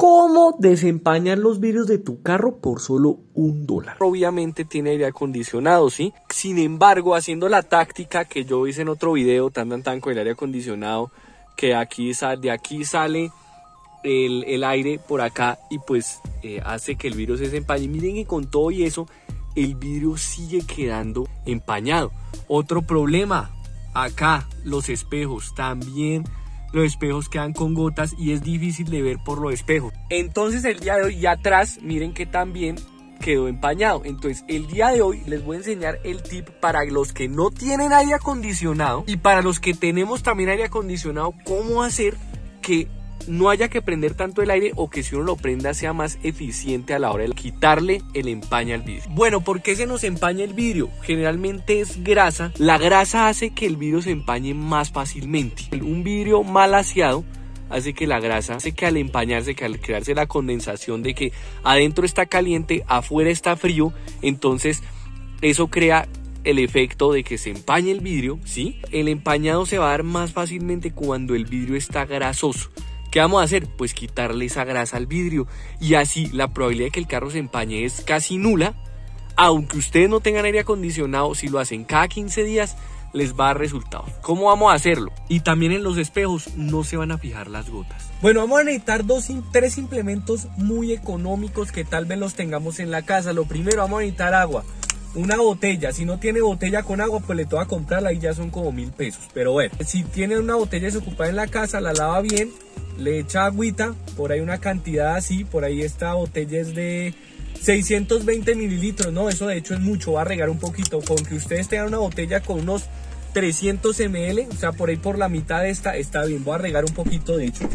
cómo desempañar los vidrios de tu carro por solo $1. Obviamente tiene aire acondicionado, ¿sí? Sin embargo, haciendo la táctica que yo hice en otro video, tan con el aire acondicionado, que de aquí sale el aire por acá y pues hace que el vidrio se desempañe. Miren que con todo y eso, el vidrio sigue quedando empañado. Otro problema, acá los espejos también. Los espejos quedan con gotas y es difícil de ver por los espejos. Entonces el día de hoy, y atrás, miren que también quedó empañado. Entonces el día de hoy les voy a enseñar el tip para los que no tienen aire acondicionado y para los que tenemos también aire acondicionado, cómo hacer que no haya que prender tanto el aire, o que si uno lo prenda sea más eficiente a la hora de quitarle el empaño al vidrio. Bueno, ¿por qué se nos empaña el vidrio? Generalmente es grasa. La grasa hace que el vidrio se empañe más fácilmente. Un vidrio mal aseado hace que la grasa, hace que al empañarse, que al crearse la condensación de que adentro está caliente, afuera está frío, entonces eso crea el efecto de que se empañe el vidrio, ¿sí? El empañado se va a dar más fácilmente cuando el vidrio está grasoso. ¿Qué vamos a hacer? Pues quitarle esa grasa al vidrio, y así la probabilidad de que el carro se empañe es casi nula. Aunque ustedes no tengan aire acondicionado, si lo hacen cada 15 días les va a dar resultados. ¿Cómo vamos a hacerlo? Y también en los espejos no se van a fijar las gotas. Bueno, vamos a necesitar tres implementos muy económicos que tal vez los tengamos en la casa. Lo primero, vamos a necesitar agua. Una botella. Si no tiene botella con agua, pues le toca comprarla y ya son como 1000 pesos. Pero bueno, si tiene una botella desocupada en la casa, la lava bien, le echa agüita, por ahí una cantidad así. Por ahí esta botella es de 620 mililitros, no, eso de hecho es mucho, va a regar un poquito. Con que ustedes tengan una botella con unos 300 ml, o sea, por ahí por la mitad de esta, está bien. Voy a regar un poquito, de hecho,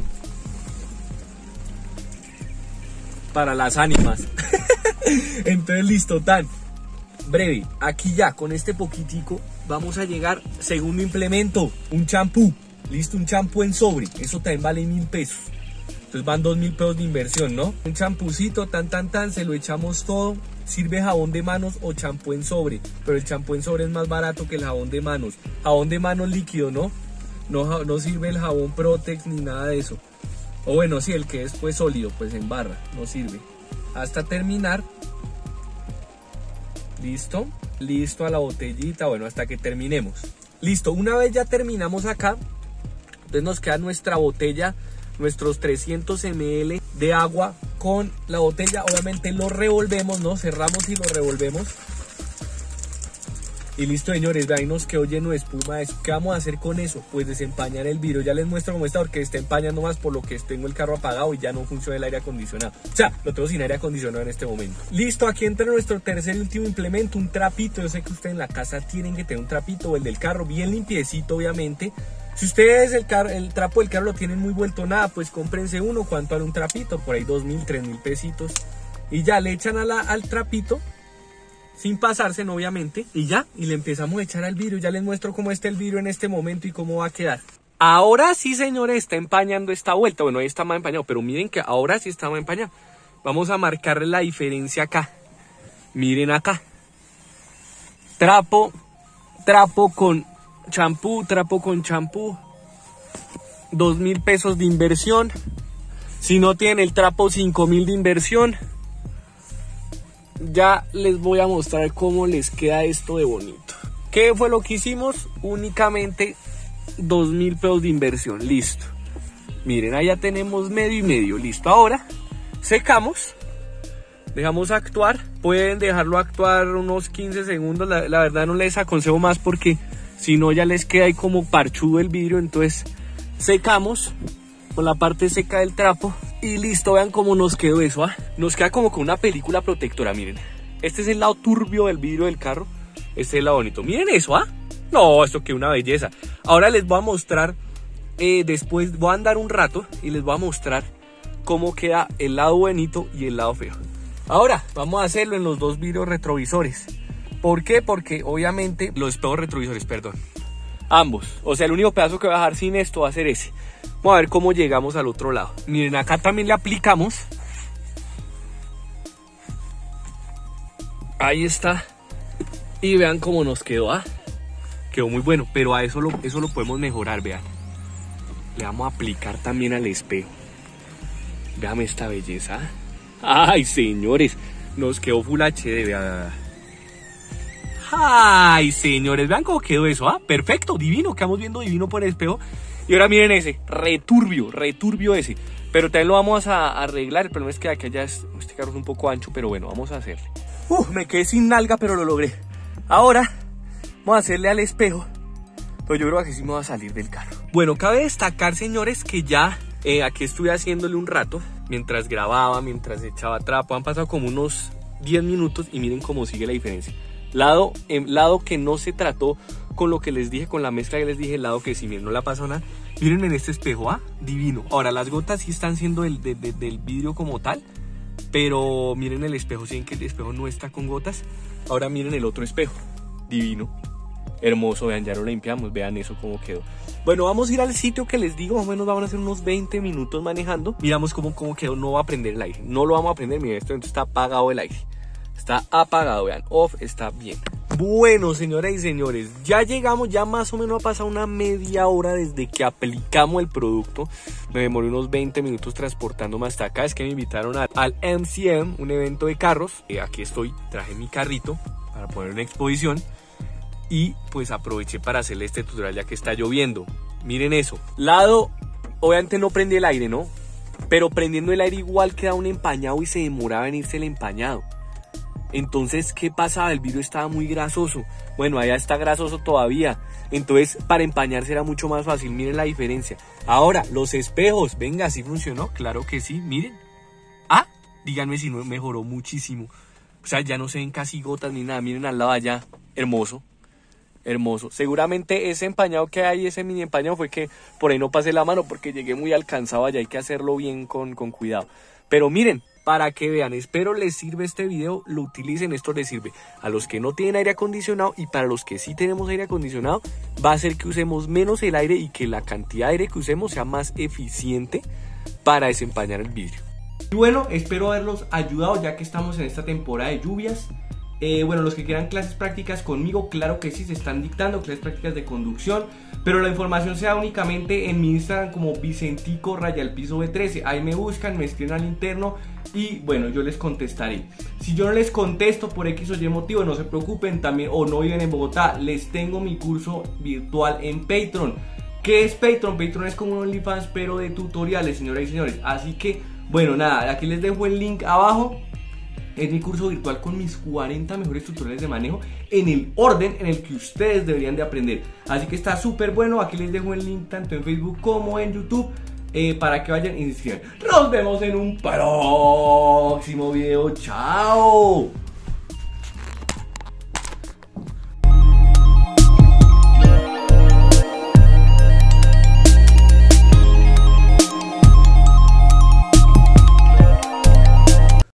para las ánimas. Entonces listo, tan breve. Aquí ya con este poquitico vamos a llegar. Segundo implemento, un champú. Listo, un champú en sobre, eso también vale 1000 pesos. Entonces van 2000 pesos de inversión, ¿no? Un champucito, se lo echamos todo. Sirve jabón de manos o champú en sobre, pero el champú en sobre es más barato que el jabón de manos. Jabón de manos líquido, ¿no? No sirve el jabón Protex ni nada de eso. O bueno, sí, el que es pues sólido, pues en barra, no sirve. Hasta terminar. Listo, listo a la botellita, bueno, hasta que terminemos. Listo, una vez ya terminamos acá, entonces nos queda nuestra botella, nuestros 300 ml de agua con la botella. Obviamente lo revolvemos, ¿no? Cerramos y lo revolvemos. Y listo, señores, ahí nos quedó lleno de espuma. ¿Qué vamos a hacer con eso? Pues desempañar el vidrio. Ya les muestro cómo está, porque está empañando más por lo que tengo el carro apagado y ya no funciona el aire acondicionado. O sea, lo tengo sin aire acondicionado en este momento. Listo, aquí entra nuestro tercer y último implemento, un trapito. Yo sé que ustedes en la casa tienen que tener un trapito, o el del carro, bien limpiecito, obviamente. Si ustedes el trapo del carro lo tienen muy vuelto nada, pues cómprense uno. ¿Cuánto vale un trapito? Por ahí 2000, 3000 pesitos. Y ya le echan al trapito, sin pasarse, no, obviamente, y ya, y le empezamos a echar al vidrio. Ya les muestro cómo está el vidrio en este momento y cómo va a quedar. Ahora sí, señores, está empañando esta vuelta. Bueno, ahí está más empañado, pero miren que ahora sí está más empañado. Vamos a marcarle la diferencia acá. Miren acá. Trapo con champú, 2000 pesos de inversión. Si no tienen el trapo, 5000 de inversión. Ya les voy a mostrar cómo les queda esto de bonito. ¿Qué fue lo que hicimos? Únicamente 2000 pesos de inversión. Listo. Miren, ahí ya tenemos medio y medio. Listo. Ahora secamos. Dejamos actuar. Pueden dejarlo actuar unos 15 segundos. La verdad no les aconsejo más, porque si no ya les queda ahí como parchudo el vidrio. Entonces secamos con la parte seca del trapo. Y listo, vean cómo nos quedó eso, ¿ah? Nos queda como con una película protectora, miren. Este es el lado turbio del vidrio del carro. Este es el lado bonito. Miren eso, ¿ah? No, esto queda una belleza. Ahora les voy a mostrar, después voy a andar un rato y les voy a mostrar cómo queda el lado bonito y el lado feo. Ahora, vamos a hacerlo en los dos vidrios retrovisores. ¿Por qué? Porque obviamente los espejos retrovisores, perdón. Ambos. O sea, el único pedazo que voy a dejar sin esto va a ser ese. Vamos a ver cómo llegamos al otro lado. Miren, acá también le aplicamos. Ahí está. Y vean cómo nos quedó, ¿ah? Quedó muy bueno, pero a eso lo podemos mejorar, vean. Le vamos a aplicar también al espejo. Véame esta belleza. Ay, señores, nos quedó Full HD, vea. Ay, señores, vean cómo quedó eso, ¿ah? Perfecto, divino, quedamos viendo divino por el espejo. Y ahora miren ese, returbio ese. Pero también lo vamos a arreglar. El problema es que acá ya este carro es un poco ancho, pero bueno, vamos a hacerle. Me quedé sin nalga, pero lo logré. Ahora, vamos a hacerle al espejo. Pero yo creo que sí me va a salir del carro. Bueno, cabe destacar, señores, que ya aquí estuve haciéndole un rato. Mientras grababa, mientras echaba trapo. Han pasado como unos 10 minutos y miren cómo sigue la diferencia. Lado que no se trató con lo que les dije, con la mezcla que les dije. El lado que sí, miren, no la pasó nada. Miren en este espejo, divino. Ahora, las gotas sí están siendo del vidrio como tal. Pero miren el espejo, ¿sí ven que el espejo no está con gotas? Ahora miren el otro espejo, divino, hermoso, vean, ya lo limpiamos, vean eso cómo quedó. Bueno, vamos a ir al sitio que les digo, más o menos vamos a hacer unos 20 minutos manejando. Miramos cómo quedó, no va a prender el aire, no lo vamos a prender, miren, esto está apagado el aire. Está apagado, vean, off, está bien. Bueno, señoras y señores, ya llegamos, ya más o menos ha pasado una media hora desde que aplicamos el producto. Me demoré unos 20 minutos transportándome hasta acá. Es que me invitaron al MCM, un evento de carros. Aquí estoy, traje mi carrito para poner una exposición. Y pues aproveché para hacerle este tutorial ya que está lloviendo. Miren eso, obviamente no prendí el aire, ¿no? Pero prendiendo el aire igual queda un empañado y se demoraba en irse el empañado. Entonces, ¿qué pasaba? El vidrio estaba muy grasoso. Bueno, allá está grasoso todavía. Entonces, para empañarse era mucho más fácil. Miren la diferencia. Ahora, los espejos. Venga, ¿sí funcionó? Claro que sí, miren. Díganme si no mejoró muchísimo. O sea, ya no se ven casi gotas ni nada. Miren al lado allá. Hermoso. Hermoso. Seguramente ese empañado que hay, ese mini empañado, fue que por ahí no pasé la mano porque llegué muy alcanzado allá. Hay que hacerlo bien con cuidado. Pero miren, para que vean, espero les sirve este video, lo utilicen, esto les sirve a los que no tienen aire acondicionado y para los que sí tenemos aire acondicionado, va a hacer que usemos menos el aire y que la cantidad de aire que usemos sea más eficiente para desempañar el vidrio. Y bueno, espero haberlos ayudado ya que estamos en esta temporada de lluvias. Bueno, los que quieran clases prácticas conmigo, claro que sí, se están dictando clases prácticas de conducción, pero la información se da únicamente en mi Instagram como Vicentico_B13. Ahí me buscan, me escriben al interno y bueno, yo les contestaré. Si yo no les contesto por X o Y motivo, no se preocupen, también, o no viven en Bogotá, les tengo mi curso virtual en Patreon. ¿Qué es Patreon? Patreon es como un OnlyFans pero de tutoriales, señoras y señores. Así que, bueno, nada, aquí les dejo el link abajo. Es mi curso virtual con mis 40 mejores tutoriales de manejo en el orden en el que ustedes deberían de aprender. Así que está súper bueno. Aquí les dejo el link tanto en Facebook como en YouTube para que vayan y se inscriban. Nos vemos en un próximo video. ¡Chao!